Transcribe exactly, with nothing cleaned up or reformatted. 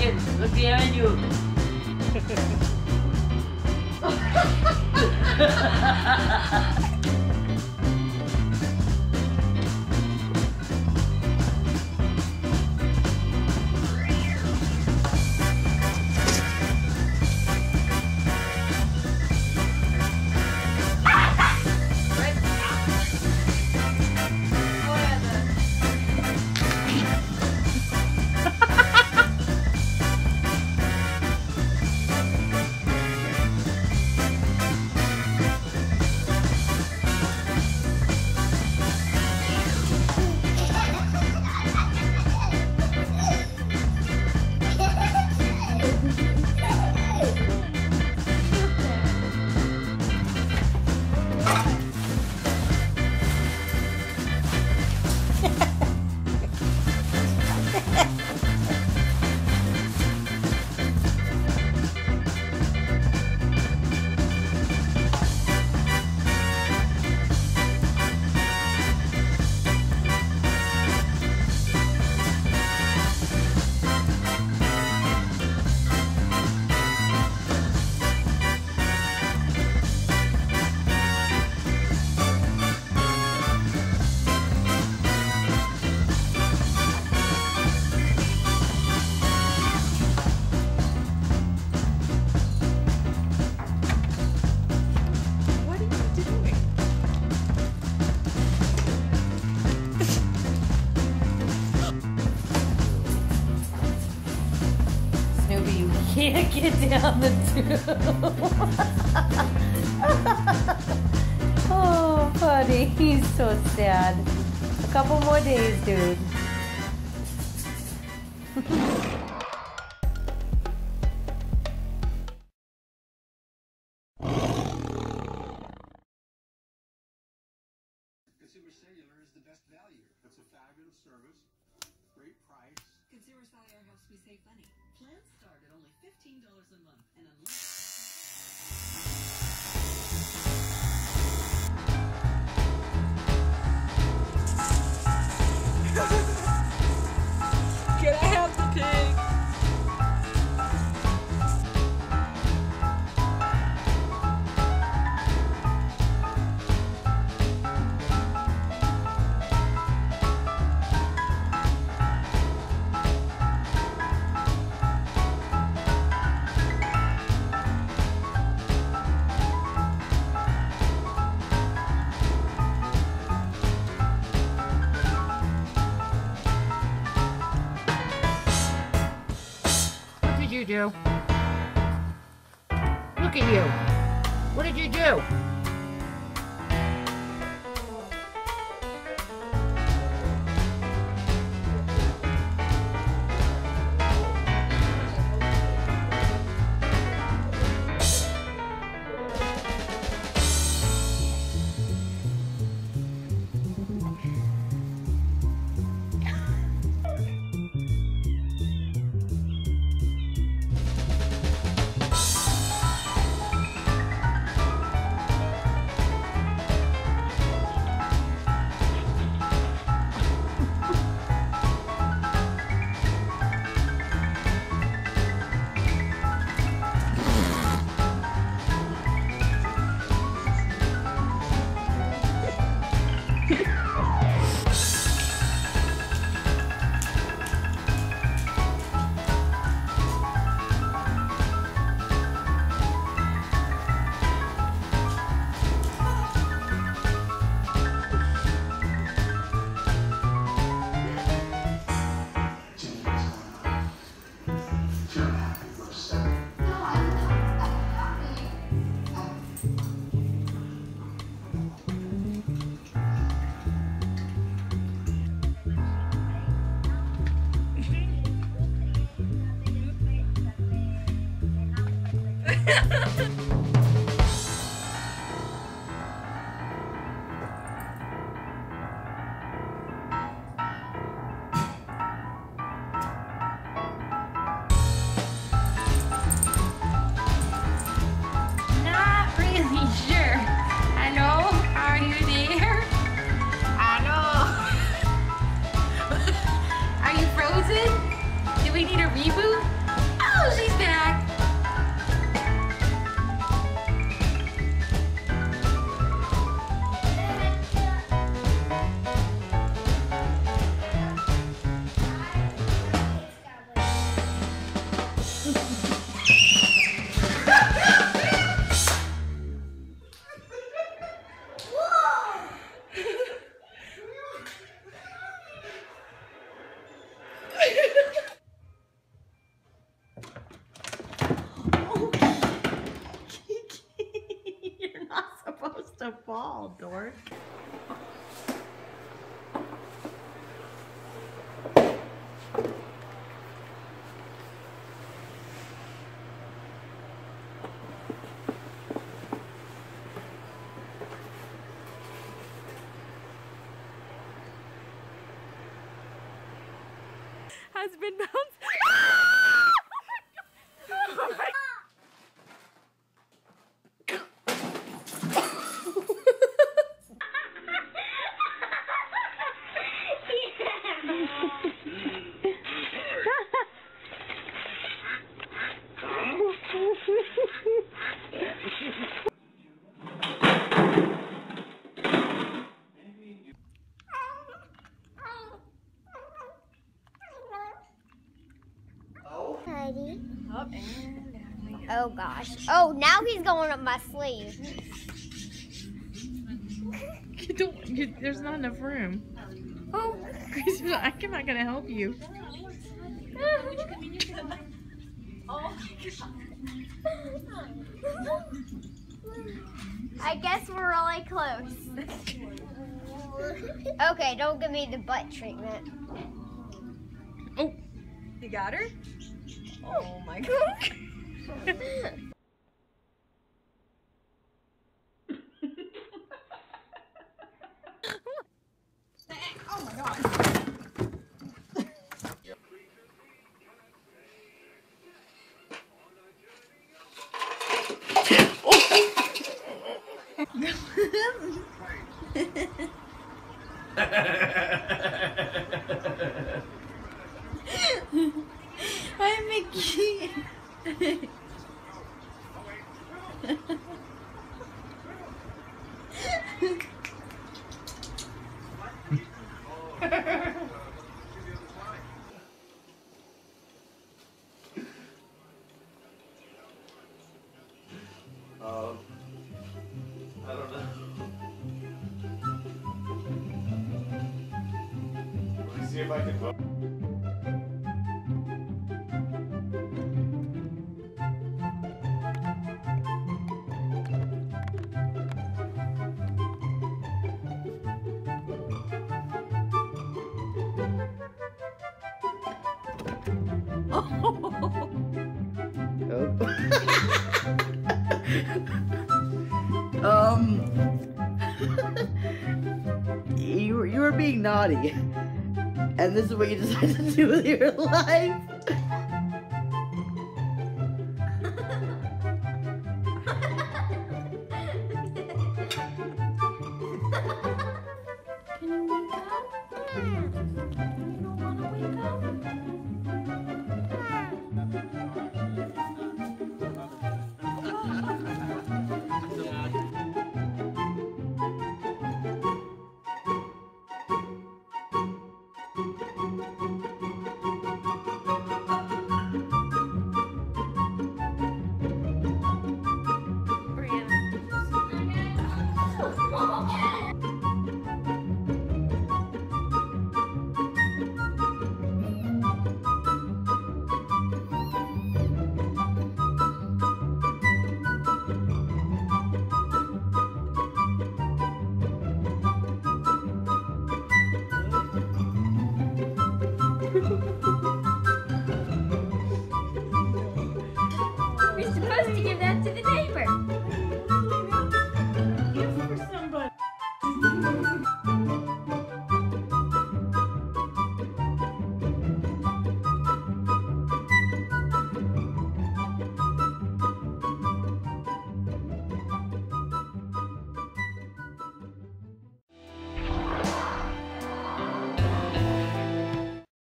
Kitten, look behind you. Can't get down the tube. Oh, buddy, he's so sad. A couple more days, dude. Consumer Cellular is the best value. It's a fabulous service, great price. Consumer Cellular helps me save money. Plans start at only fifteen dollars a month and unlimited. Can I have the pig? You do? Look at you. What did you do? You're not supposed to fall, dork. Has been bounced. Oh my Oh gosh. Oh, now he's going up my sleeve. You don't, you, there's not enough room. Oh. I'm not gonna help you. I guess we're really close. Okay, don't give me the butt treatment. Oh, You got her? Oh my god. Oh my god. I'm Mickey. Um, I don't know. Let me see if I can vote. um, you were, you were being naughty, and this is what you decided to do with your life. Can you wake up? You don't want to wake up? We're supposed to give that to the neighbor.